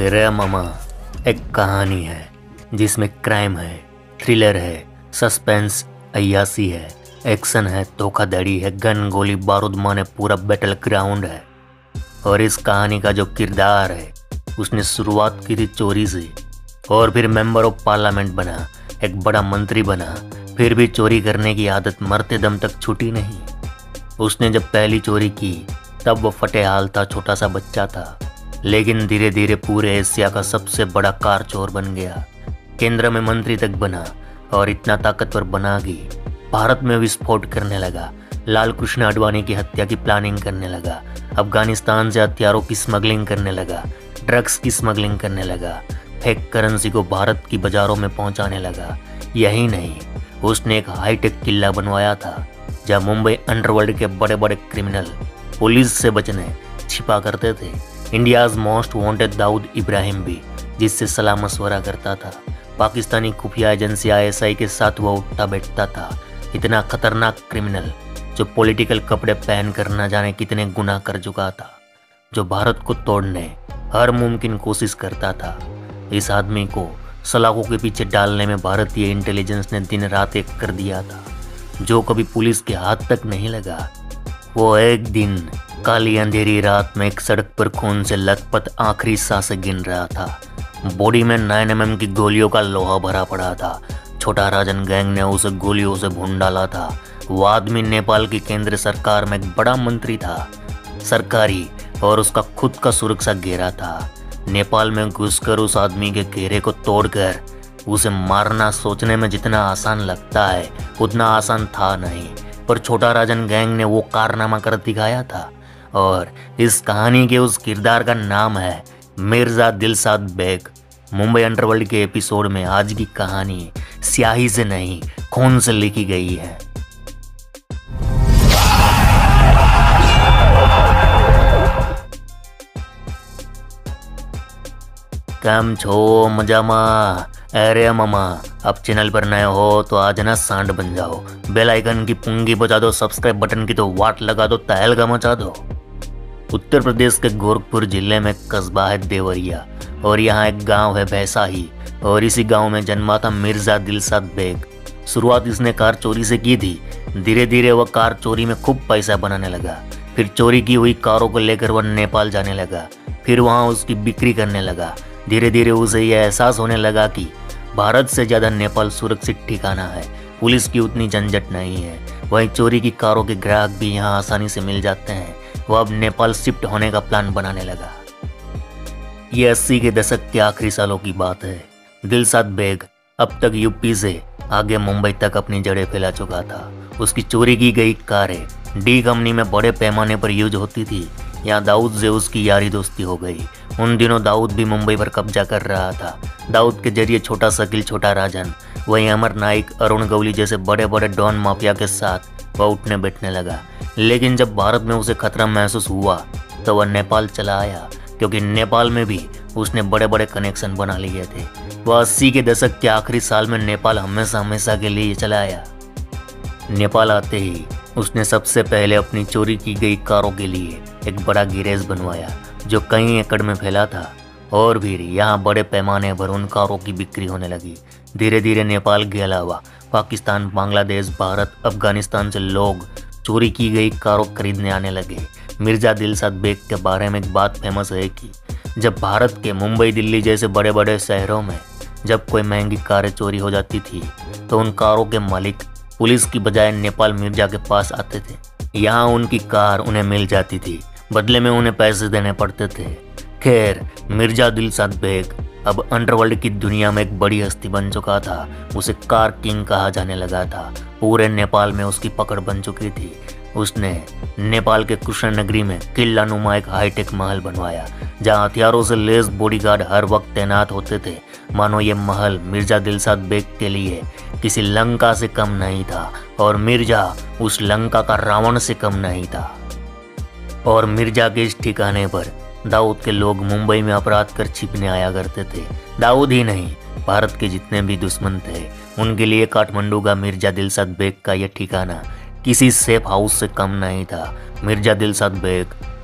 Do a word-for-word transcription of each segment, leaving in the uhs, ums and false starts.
रे मामा एक कहानी है जिसमें क्राइम है, थ्रिलर है, सस्पेंस, अय्यासी है, एक्शन है, धोखाधड़ी है, गन गोली बारूद माने पूरा बैटल ग्राउंड है। और इस कहानी का जो किरदार है उसने शुरुआत की थी चोरी से और फिर मेंबर ऑफ पार्लियामेंट बना, एक बड़ा मंत्री बना, फिर भी चोरी करने की आदत मरते दम तक छूटी नहीं। उसने जब पहली चोरी की तब वो फटेहाल था, छोटा सा बच्चा था, लेकिन धीरे धीरे पूरे एशिया का सबसे बड़ा कार चोर बन गया, केंद्र में मंत्री तक बना और इतना ताकतवर बना कि भारत में विस्फोट करने लगा, लाल कृष्ण आडवाणी की हत्या की प्लानिंग करने लगा, अफगानिस्तान से हथियारों की स्मगलिंग करने लगा, ड्रग्स की स्मगलिंग करने लगा, फेक करेंसी को भारत की बाजारों में पहुंचाने लगा। यही नहीं, उसने एक हाईटेक किला बनवाया था जहां मुंबई अंडरवर्ल्ड के बड़े बड़े क्रिमिनल पुलिस से बचने छिपा करते थे। India's most wanted Dawood Ibrahim भी जिससे सलाह मशवरा करता था, पाकिस्तानी खुफिया एजेंसी आई एस आई के साथ वो उठता बैठता था। इतना खतरनाक क्रिमिनल जो पॉलिटिकल कपड़े पहन कर न जाने कितने गुनाह कर चुका था, जो भारत को तोड़ने हर मुमकिन कोशिश करता था। इस आदमी को सलाखों के पीछे डालने में भारतीय इंटेलिजेंस ने दिन रात एक कर दिया था। जो कभी पुलिस के हाथ तक नहीं लगा, वो एक दिन काली अंधेरी रात में एक सड़क पर खून से लथपथ आखिरी सांसें गिन रहा था। बॉडी में नाइन एम एम की गोलियों का लोहा भरा पड़ा था। छोटा राजन गैंग ने उसे गोलियों से भून डाला था। वो आदमी नेपाल की केंद्र सरकार में एक बड़ा मंत्री था, सरकारी और उसका खुद का सुरक्षा घेरा था। नेपाल में घुसकर उस आदमी के घेरे को तोड़कर उसे मारना सोचने में जितना आसान लगता है उतना आसान था नहीं, पर छोटा राजन गैंग ने वो कारनामा कर दिखाया था। और इस कहानी के उस किरदार का नाम है मिर्जा दिलशाद बेग। मुंबई अंडरवर्ल्ड के एपिसोड में आज की कहानी स्याही से नहीं, खून से लिखी गई है। कम छो मजामा, अरे मामा अब चैनल पर नए हो तो आज ना सांड बन जाओ, बेल आइकन की पुंगी बजा दो, सब्सक्राइब बटन की तो वाट लगा दो, तहलका मचा दो। उत्तर प्रदेश के गोरखपुर जिले में कस्बा है देवरिया और यहाँ एक गांव है भैसाही और इसी गांव में जन्मा था मिर्जा दिलशाद बेग। शुरुआत इसने कार चोरी से की थी। धीरे धीरे वह कार चोरी में खूब पैसा बनाने लगा। फिर चोरी की हुई कारों को लेकर वह नेपाल जाने लगा, फिर वहाँ उसकी बिक्री करने लगा। धीरे धीरे उसे यह एहसास होने लगा कि भारत से ज़्यादा नेपाल सुरक्षित ठिकाना है, पुलिस की उतनी झंझट नहीं है, वहीं चोरी की कारों के ग्राहक भी यहाँ आसानी से मिल जाते हैं। वह अब नेपाल शिफ्ट होने का प्लान बनाने लगा। ये अस्सी के दशक के आखिरी सालों की बात है। दिलशाद बेग अब तक यूपी से आगे मुंबई तक अपनी जड़ें फैला चुका था। उसकी चोरी की गई कारें डी कंपनी में बड़े पैमाने पर यूज होती थी। यहाँ दाऊद से उसकी यारी दोस्ती हो गई। उन दिनों दाऊद भी मुंबई पर कब्जा कर रहा था। दाऊद के जरिए छोटा शकील, छोटा राजन, वहीं अमर नाइक, अरुण गवली जैसे बड़े बड़े डॉन माफिया के साथ वह उठने बैठने लगा। लेकिन जब भारत में उसे खतरा महसूस हुआ तो वह नेपाल चला आया, क्योंकि नेपाल में भी उसने बड़े बड़े कनेक्शन बना लिए थे। वह अस्सी के दशक के आखिरी साल में नेपाल हमेशा हमेशा के लिए चला आया। नेपाल आते ही उसने सबसे पहले अपनी चोरी की गई कारों के लिए एक बड़ा गैरेज बनवाया जो कई एकड़ में फैला था और फिर यहाँ बड़े पैमाने पर उन कारों की बिक्री होने लगी। धीरे धीरे नेपाल के अलावा पाकिस्तान, बांग्लादेश, भारत, अफगानिस्तान से लोग चोरी की गई कारों खरीदने आने लगे। मिर्जा दिलशाद बेग के बारे में एक बात फेमस है कि जब भारत के मुंबई, दिल्ली जैसे बड़े बड़े शहरों में जब कोई महंगी कारें चोरी हो जाती थी तो उन कारों के मालिक पुलिस की बजाय नेपाल मिर्जा के पास आते थे। यहाँ उनकी कार उन्हें मिल जाती थी, बदले में उन्हें पैसे देने पड़ते थे। खैर, मिर्जा दिलशाद बेग अब अंडरवर्ल्ड की दुनिया में एक बड़ी हस्ती बन चुका था। उसे कार किंग कहा जाने लगा था। पूरे नेपाल में उसकी पकड़ बन चुकी थी। उसने नेपाल के कृष्ण नगरी में किला नुमा एक हाईटेक महल बनवाया जहाँ हथियारों से लैस बॉडीगार्ड हर वक्त तैनात होते थे। मानो ये महल मिर्जा दिलशाद बेग के लिए किसी लंका से कम नहीं था और मिर्जा उस लंका का रावण से कम नहीं था। और मिर्जा के इस ठिकाने पर दाऊद के लोग मुंबई में अपराध कर छिपने आया करते थे। दाऊद ही नहीं, भारत के जितने भी दुश्मन थे उनके लिए काठमांडू का मिर्जा दिलशाद बेग का यह ठिकाना किसी सेफ हाउस से कम नहीं था। मिर्जा दिलशाद बेग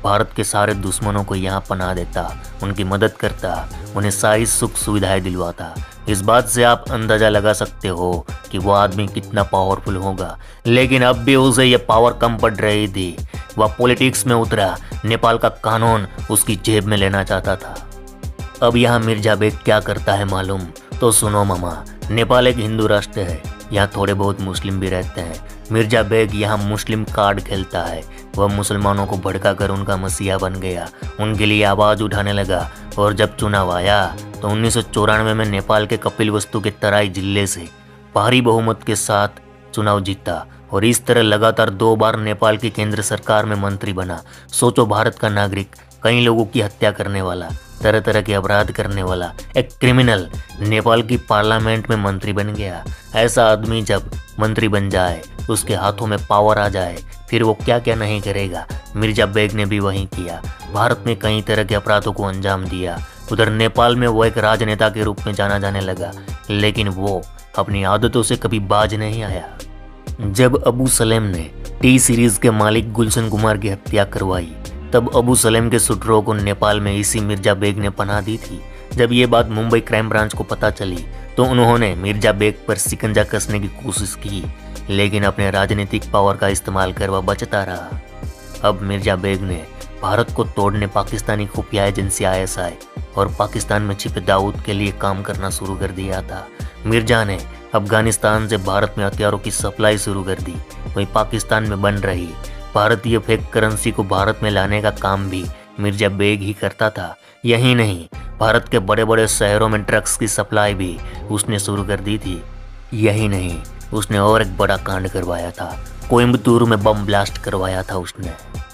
भारत के सारे दुश्मनों को यहाँ पनाह देता, उनकी मदद करता, उन्हें सारी सुख सुविधाएं दिलवाता। इस बात से आप अंदाजा लगा सकते हो कि वो आदमी कितना पावरफुल होगा। लेकिन अब भी उसे ये पावर कम पड़ रही थी। वह पॉलिटिक्स में उतरा, नेपाल का कानून उसकी जेब में लेना चाहता था। अब यहाँ मिर्जा बेग क्या करता है मालूम? तो सुनो मामा, नेपाल एक हिंदू राष्ट्र है, यहाँ थोड़े बहुत मुस्लिम भी रहते हैं। मिर्जा बेग यहाँ मुस्लिम कार्ड खेलता है। वह मुसलमानों को भड़का कर उनका मसीहा बन गया, उनके लिए आवाज़ उठाने लगा। और जब चुनाव आया तो उन्नीस सौ चौरानवे में नेपाल के कपिलवस्तु के तराई जिले से भारी बहुमत के साथ चुनाव जीता और इस तरह लगातार दो बार नेपाल की केंद्र सरकार में मंत्री बना। सोचो, भारत का नागरिक, कई लोगों की हत्या करने वाला, तरह तरह के अपराध करने वाला एक क्रिमिनल नेपाल की पार्लियामेंट में मंत्री बन गया। ऐसा आदमी जब मंत्री बन जाए, उसके हाथों में पावर आ जाए, फिर वो क्या क्या नहीं करेगा। मिर्जा बेग ने भी वही किया। भारत में कई तरह के अपराधों को अंजाम दिया। उधर नेपाल में वो एक राजनेता के रूप में जाना जाने लगा, लेकिन वो अपनी आदतों से कभी बाज नहीं आया। जब अबू सलेम ने टी सीरीज के मालिक गुलशन कुमार की हत्या करवाई, तब अबू सलेम के शूटरों को नेपाल में इसी मिर्जा बेग ने पनाह दी थी। जब ये बात मुंबई क्राइम ब्रांच को पता चली तो उन्होंने मिर्जा बेग पर शिकंजा कसने की कोशिश की, लेकिन अपने राजनीतिक पावर का इस्तेमाल कर वह बचता रहा। अब मिर्जा बेग ने भारत को तोड़ने पाकिस्तानी खुफिया एजेंसी आई एस आई और पाकिस्तान में छिपे दाऊद के लिए काम करना शुरू कर दिया था। मिर्जा ने अफगानिस्तान से भारत में हथियारों की सप्लाई शुरू कर दी। वहीं पाकिस्तान में बन रही भारतीय फेक करेंसी को भारत में लाने का काम भी मिर्जा बेग ही करता था। यही नहीं, भारत के बड़े बड़े शहरों में ड्रग्स की सप्लाई भी उसने शुरू कर दी थी। यही नहीं, उसने और एक बड़ा कांड करवाया था। कोयम्बतूर में बम ब्लास्ट करवाया था उसने।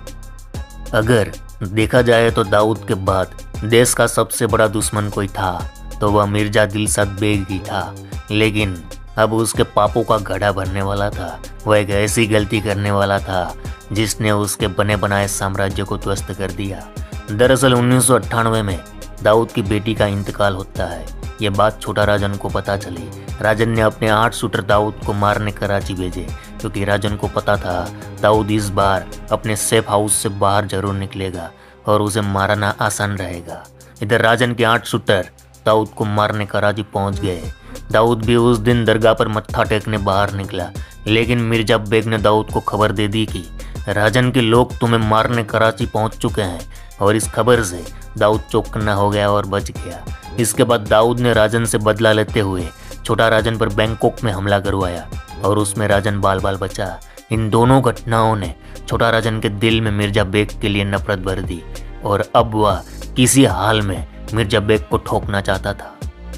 अगर देखा जाए तो दाऊद के बाद देश का सबसे बड़ा दुश्मन कोई था तो वह मिर्जा दिलशाद बेग ही था। लेकिन अब उसके पापों का घड़ा भरने वाला था। वह एक ऐसी गलती करने वाला था जिसने उसके बने बनाए साम्राज्य को ध्वस्त कर दिया। दरअसल उन्नीस सौ अट्ठानवे में दाऊद की बेटी का इंतकाल होता है। ये बात छोटा राजन को पता चली। राजन ने अपने आठ शूटर दाऊद को मारने कराची भेजे, क्योंकि राजन को पता था दाऊद इस बार अपने सेफ हाउस से बाहर जरूर निकलेगा और उसे मारना आसान रहेगा। इधर राजन के आठ शूटर दाऊद को मारने कराची पहुंच गए। दाऊद भी उस दिन दरगाह पर मत्था टेकने बाहर निकला, लेकिन मिर्जा बेग ने दाऊद को खबर दे दी कि राजन के लोग तुम्हें मारने कराची पहुंच चुके हैं, और इस खबर से दाऊद चौकन्ना हो गया और बच गया। इसके बाद दाऊद ने राजन से बदला लेते हुए छोटा राजन पर बैंकॉक में हमला करवाया और उसमें राजन बाल बाल बचा। इन दोनों घटनाओं ने छोटा राजन के दिल में मिर्जा बेग के लिए नफरत भर दी और अब वह किसी हाल में मिर्जा बेग को ठोकना चाहता था।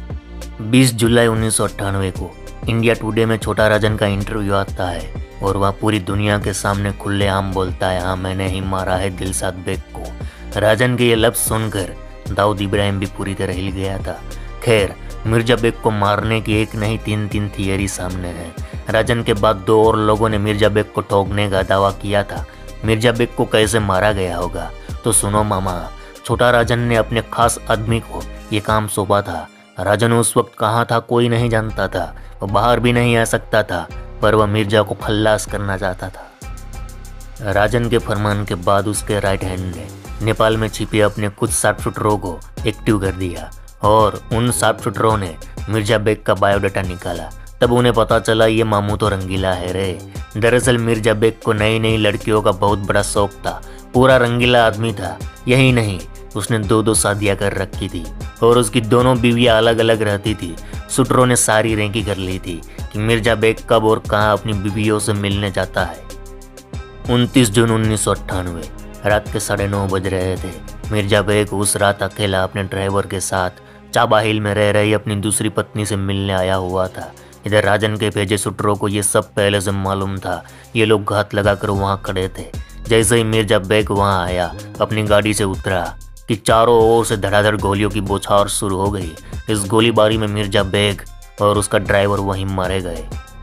बीस जुलाई उन्नीस सौ अट्ठानवे को इंडिया टुडे में छोटा राजन का इंटरव्यू आता है और वह पूरी दुनिया के सामने खुलेआम बोलता है, हाँ मैंने ही मारा है दिलशाद बेग को। राजन के ये लफ्ज सुनकर दाऊद इब्राहिम भी पूरी तरह हिल गया था। खैर, मिर्जा बेग को मारने की एक नहीं तीन तीन थियरी सामने है। राजन के बाद दो और लोगों ने मिर्जा बेग को ठोकने का दावा किया था। मिर्जा बेग को कैसे मारा गया होगा तो सुनो मामा। छोटा राजन ने अपने खास आदमी को ये काम सौंपा था। राजन उस वक्त कहाँ था कोई नहीं जानता था, वो बाहर भी नहीं आ सकता था, पर वह मिर्जा को खल्लास करना चाहता था। राजन के फरमान के बाद उसके राइट हैंड ने नेपाल में छिपे अपने कुछ शार्प शूटरों को एक्टिव कर दिया और उन शार्प शूटरों ने मिर्जा बेग का बायोडाटा निकाला। तब उन्हें पता चला ये मामू तो रंगीला है रे। दरअसल मिर्जा बेग को नई नई लड़कियों का बहुत बड़ा शौक था। पूरा रंगीला आदमी था। यही नहीं, उसने दो दो शादियां कर रखी थी और उसकी दोनों बीवियां अलग अलग रहती थी। शूटरों ने सारी रेंकी कर ली थी कि मिर्जा बेग कब और कहां अपनी बीवियों से मिलने जाता है। उनतीस जून उन्नीस सौ अट्ठानवे रात के साढ़े नौ बज रहे थे। मिर्जा बेग उस रात अकेला अपने ड्राइवर के साथ चाबाहिल में रह रही अपनी दूसरी पत्नी से मिलने आया हुआ था। इधर राजन के भेजे शूटरों को ये सब पहले से मालूम था। ये लोग घात लगाकर वहाँ खड़े थे। जैसे ही मिर्जा बेग वहाँ आया, अपनी गाड़ी से उतरा कि चारों ओर से धड़ाधड़ गोलियों की बौछार शुरू हो गई। इस गोलीबारी में मिर्जा बेग और उसका ड्राइवर वहीं मारे गए।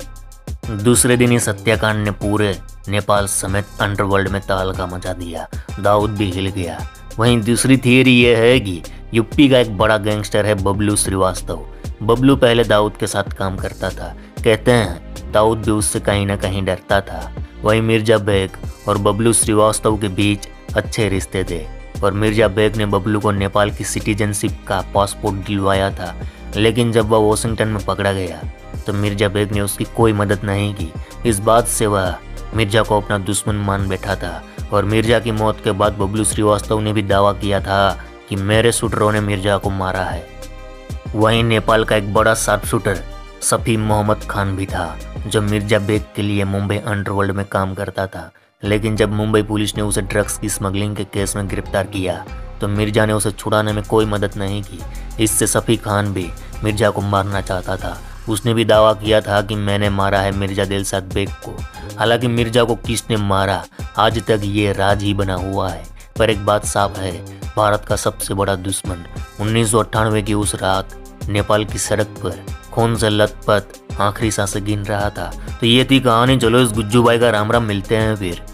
दूसरे दिन इस हत्याकांड ने पूरे नेपाल समेत अंडरवर्ल्ड में तहलका मचा दिया। दाऊद भी हिल गया। वहीं दूसरी थियरी यह है कि यूपी का एक बड़ा गैंगस्टर है बबलू श्रीवास्तव। बबलू पहले दाऊद के साथ काम करता था। कहते हैं दाऊद भी उससे कहीं ना कहीं डरता था। वहीं मिर्जा बेग और बबलू श्रीवास्तव के बीच अच्छे रिश्ते थे और मिर्जा बेग ने बबलू को नेपाल की सिटीजनशिप का पासपोर्ट दिलवाया था। लेकिन जब वह वॉशिंगटन में पकड़ा गया तो मिर्जा बेग ने उसकी कोई मदद नहीं की। इस बात से वह मिर्जा को अपना दुश्मन मान बैठा था और मिर्जा की मौत के बाद बबलू श्रीवास्तव ने भी दावा किया था कि मेरे शूटरों ने मिर्जा को मारा है। वहीं नेपाल का एक बड़ा शार्प शूटर सफ़ी मोहम्मद खान भी था, जो मिर्जा बेग के लिए मुंबई अंडरवर्ल्ड में काम करता था। लेकिन जब मुंबई पुलिस ने उसे ड्रग्स की स्मगलिंग के केस में गिरफ्तार किया तो मिर्जा ने उसे छुड़ाने में कोई मदद नहीं की। इससे सफ़ी खान भी मिर्जा को मारना चाहता था। उसने भी दावा किया था कि मैंने मारा है मिर्जा दिलशाद बेग को। हालांकि मिर्जा को किसने मारा आज तक ये राज ही बना हुआ है, पर एक बात साफ है, भारत का सबसे बड़ा दुश्मन उन्नीस सौ अट्ठानवे की उस रात नेपाल की सड़क पर खून से लथपथ आखिरी सांसें गिन रहा था। तो ये थी कहानी। चलो इस गुज्जू भाई का राम राम, मिलते हैं फिर।